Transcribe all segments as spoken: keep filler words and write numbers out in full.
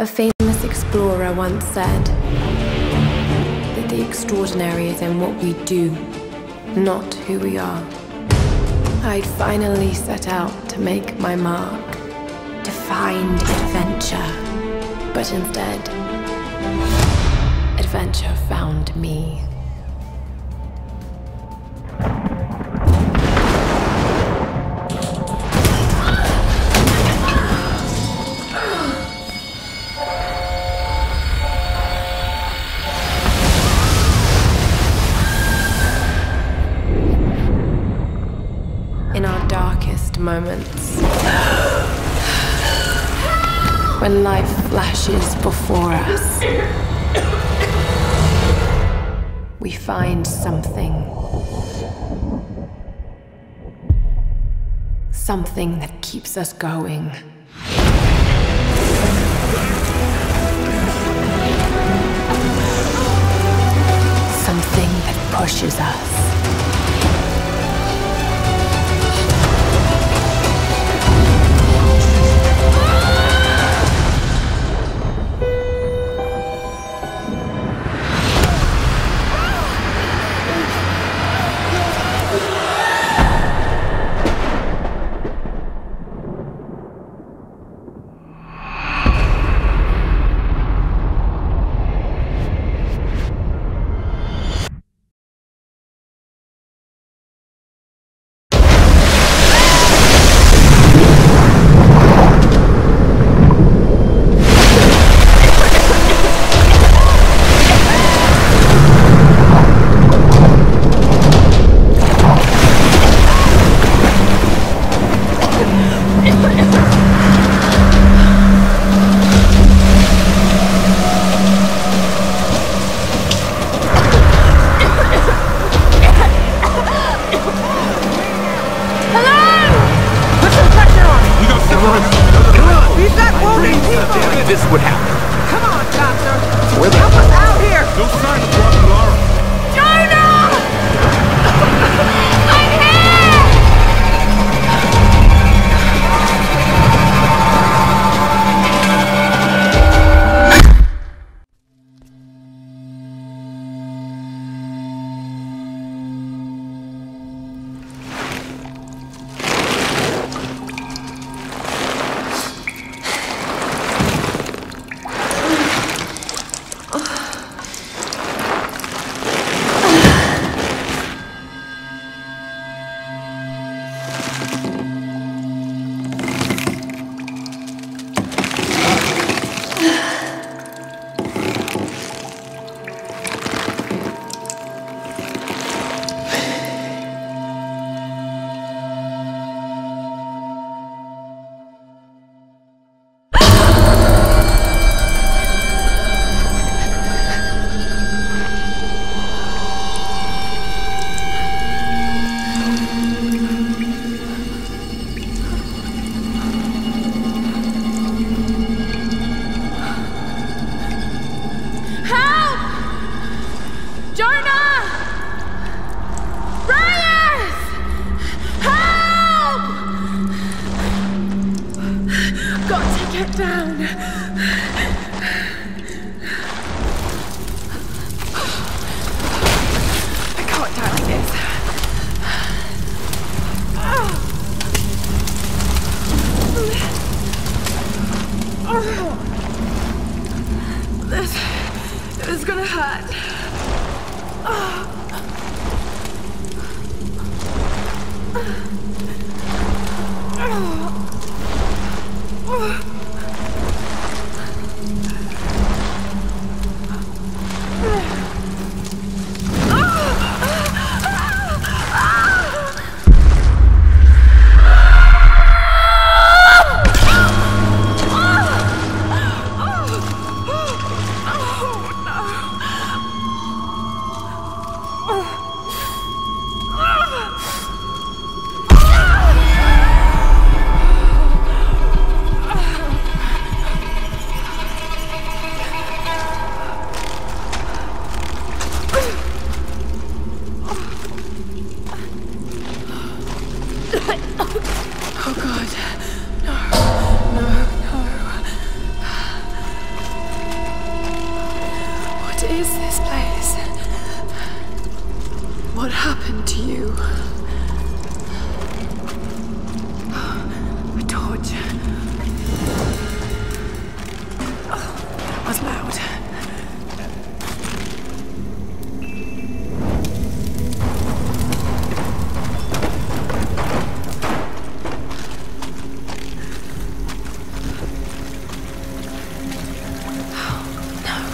A famous explorer once said that the extraordinary is in what we do, not who we are. I'd finally set out to make my mark, to find adventure, but instead, adventure found me. In our darkest moments, when life flashes before us, we find something. Something that keeps us going. Something that pushes us. This would happen. Come on, Doctor! Where the Help us out here! No sign of Robin Lara. Jonah! I'm here! Get down! I can't die like this. This, this is gonna hurt. Oh.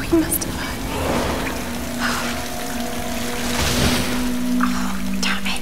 He must have heard me. Oh, damn it.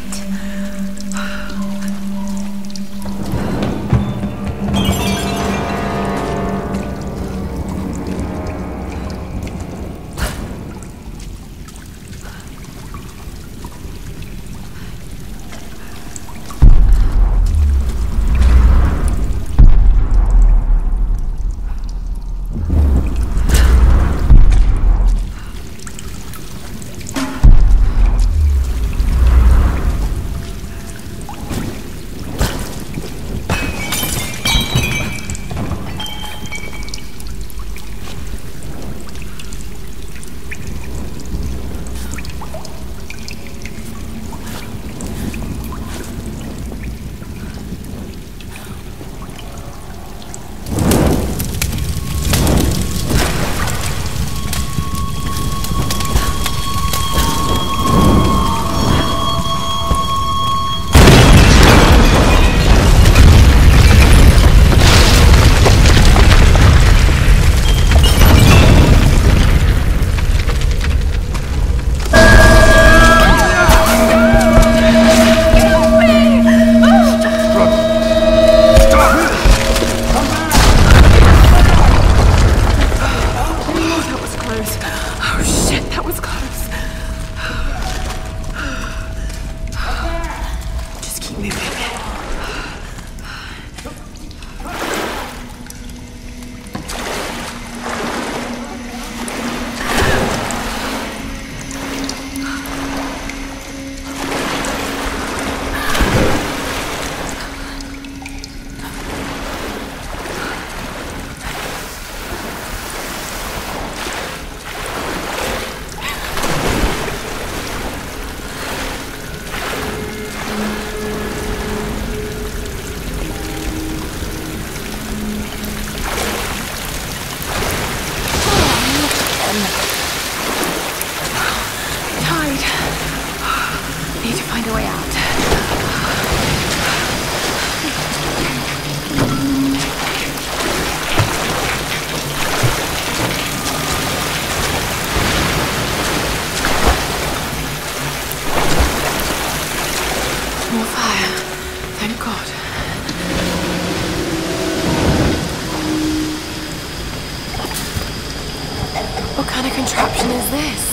What kind of contraption is this?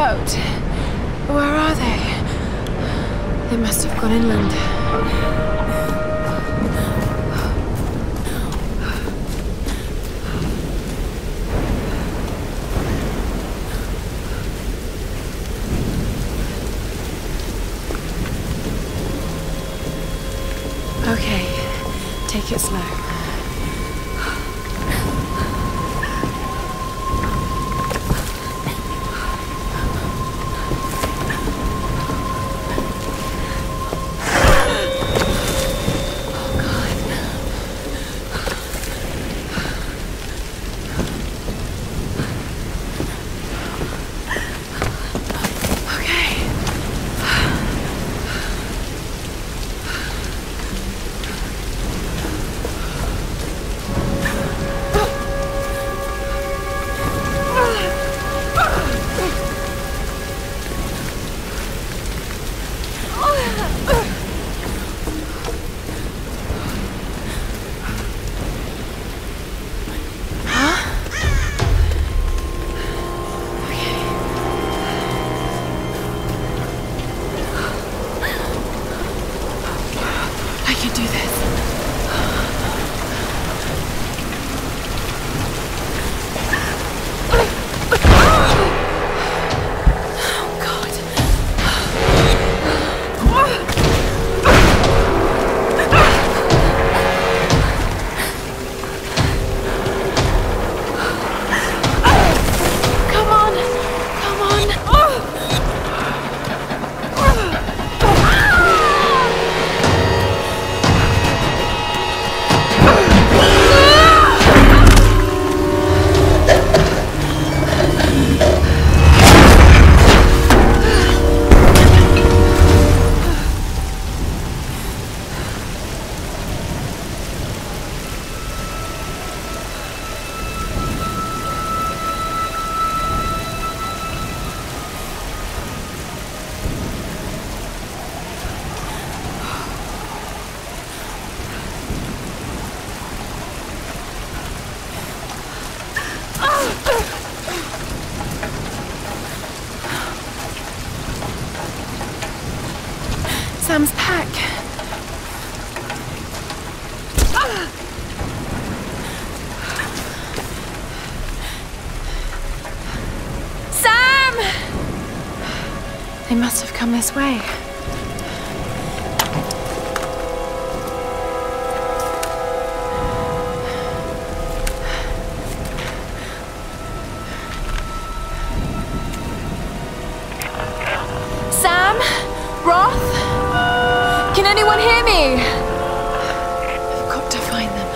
boat. Where are they? They must have gone inland. Okay, take it slow. Sam's pack. Sam! They must have come this way. Sam? Roth? Can anyone hear me? I've got to find them.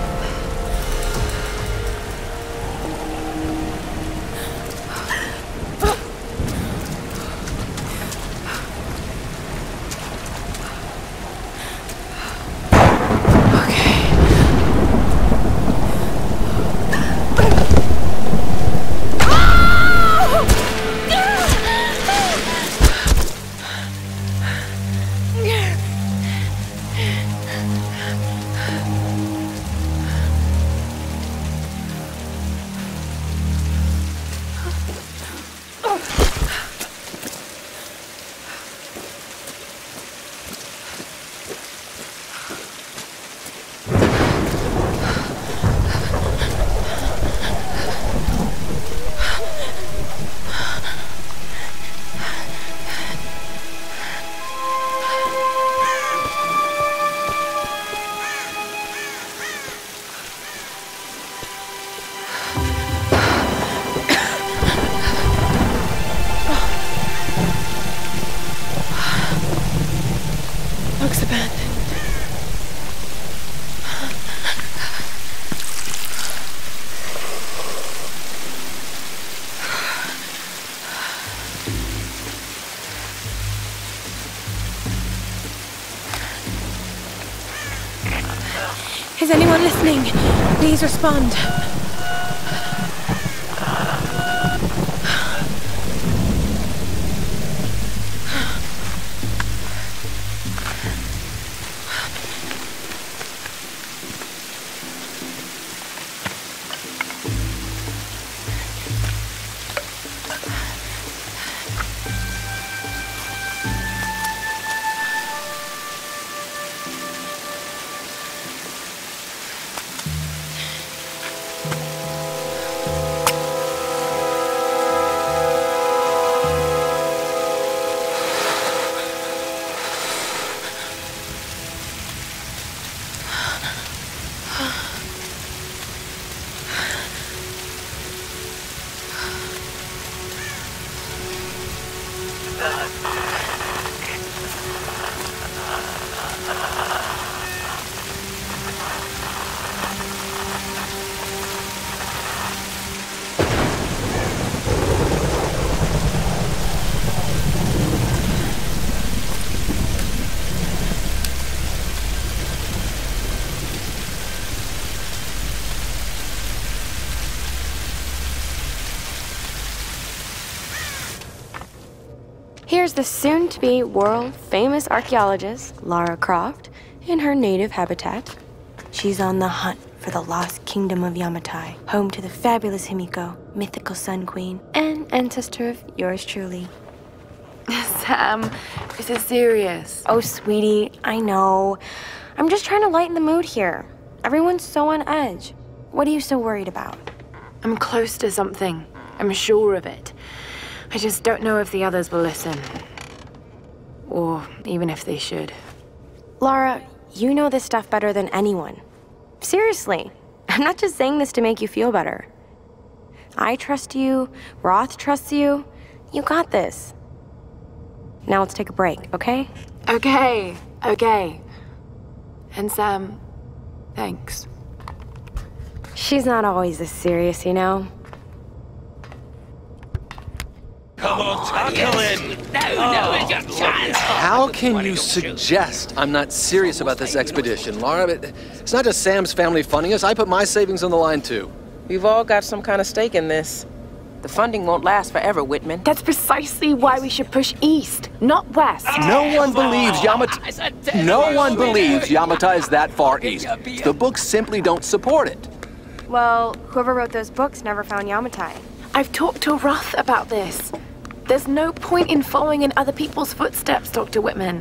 Looks abandoned. Is anyone listening? Please respond. the soon-to-be world-famous archaeologist, Lara Croft, in her native habitat. She's on the hunt for the lost kingdom of Yamatai, home to the fabulous Himiko, mythical Sun Queen, and ancestor of yours truly. Sam, this is serious. Oh, sweetie, I know. I'm just trying to lighten the mood here. Everyone's so on edge. What are you so worried about? I'm close to something. I'm sure of it. I just don't know if the others will listen. Or even if they should. Lara, you know this stuff better than anyone. Seriously, I'm not just saying this to make you feel better. I trust you, Roth trusts you. You got this. Now let's take a break, okay? Okay, okay. And Sam, thanks. She's not always this serious, you know? Come on, tackle it! No, no, it's your chance! How can you suggest I'm not serious about this expedition, Lara? It's not just Sam's family funding us. I put my savings on the line, too. We've all got some kind of stake in this. The funding won't last forever, Whitman. That's precisely why we should push east, not west. No one believes Yamatai. No one believes Yamatai is that far east. The books simply don't support it. Well, whoever wrote those books never found Yamatai. I've talked to Roth about this. There's no point in following in other people's footsteps, Doctor Whitman.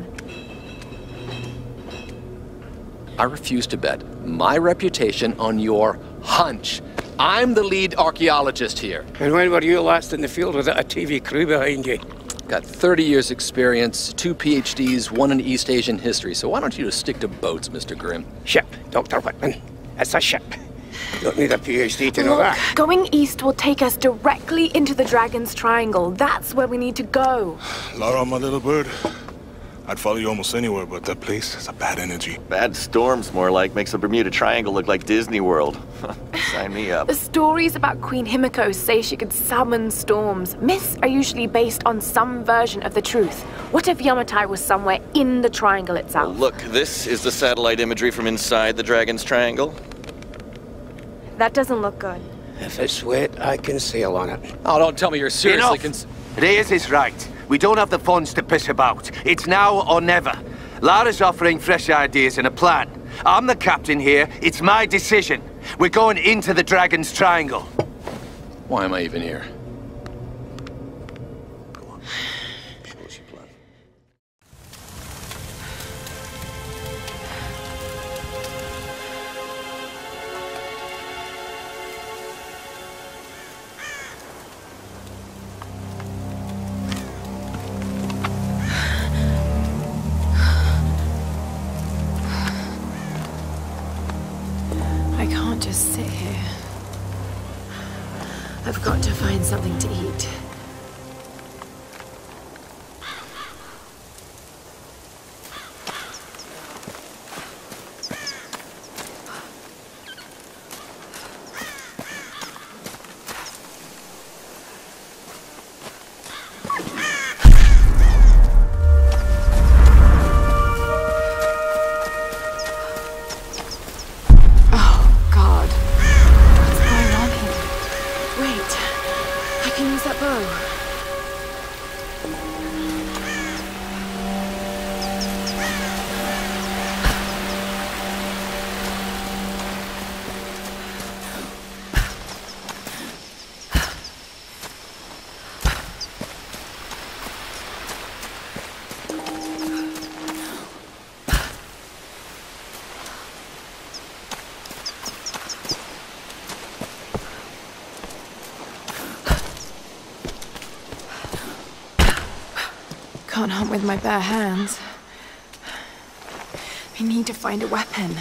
I refuse to bet my reputation on your hunch. I'm the lead archaeologist here. And when were you last in the field without a T V crew behind you? Got thirty years experience, two P H Ds, one in East Asian history, so why don't you just stick to boats, Mister Grimm? Ship, Doctor Whitman. It's a ship. You don't need a P H D to know Look, that. going east will take us directly into the Dragon's Triangle. That's where we need to go. Lara, my little bird. I'd follow you almost anywhere, but that place has a bad energy. Bad storms, more like. Makes the Bermuda Triangle look like Disney World. Sign me up. The stories about Queen Himiko say she could summon storms. Myths are usually based on some version of the truth. What if Yamatai was somewhere in the triangle itself? Well, look, this is the satellite imagery from inside the Dragon's Triangle. That doesn't look good. If it's wet, I can sail on it. Oh, don't tell me you're seriously Enough. Reyes is right. We don't have the funds to piss about. It's now or never. Lara's offering fresh ideas and a plan. I'm the captain here. It's my decision. We're going into the Dragon's Triangle. Why am I even here? Go on. Show us your plan. I can't just sit here. I've got to find something to eat. Can't hunt with my bare hands. I need to find a weapon.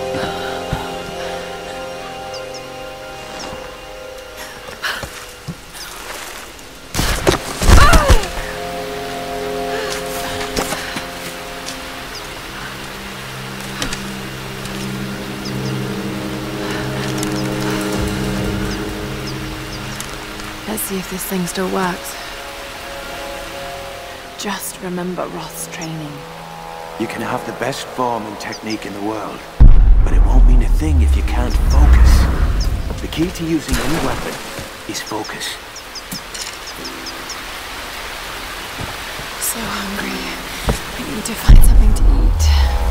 Let's see if this thing still works. Just remember Roth's training. You can have the best form and technique in the world, but it won't mean a thing if you can't focus. The key to using any weapon is focus. So hungry. I need to find something to eat.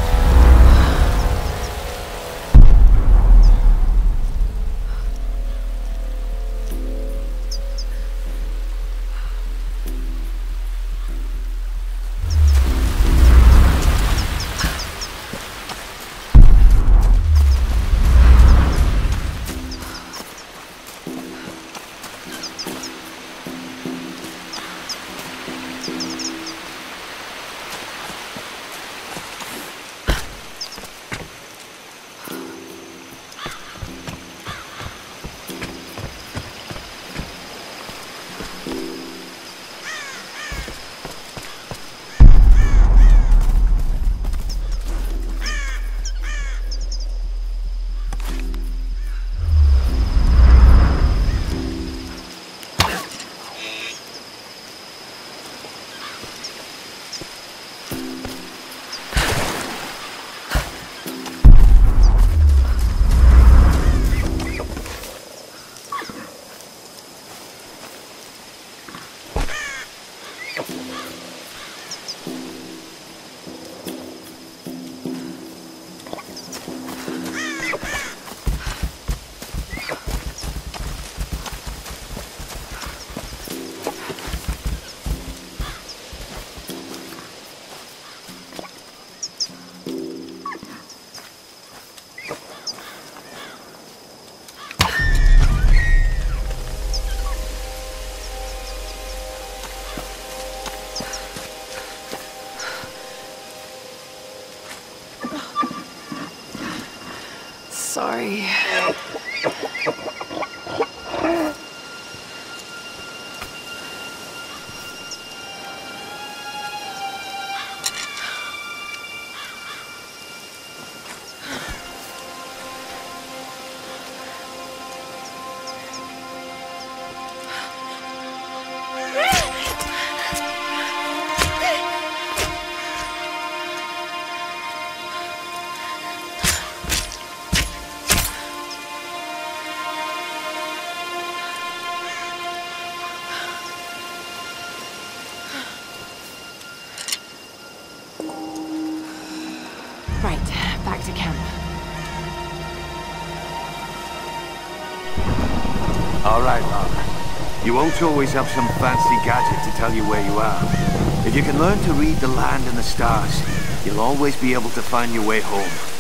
Sorry. Right, back to camp. All right, Lara. You won't always have some fancy gadget to tell you where you are. If you can learn to read the land and the stars, you'll always be able to find your way home.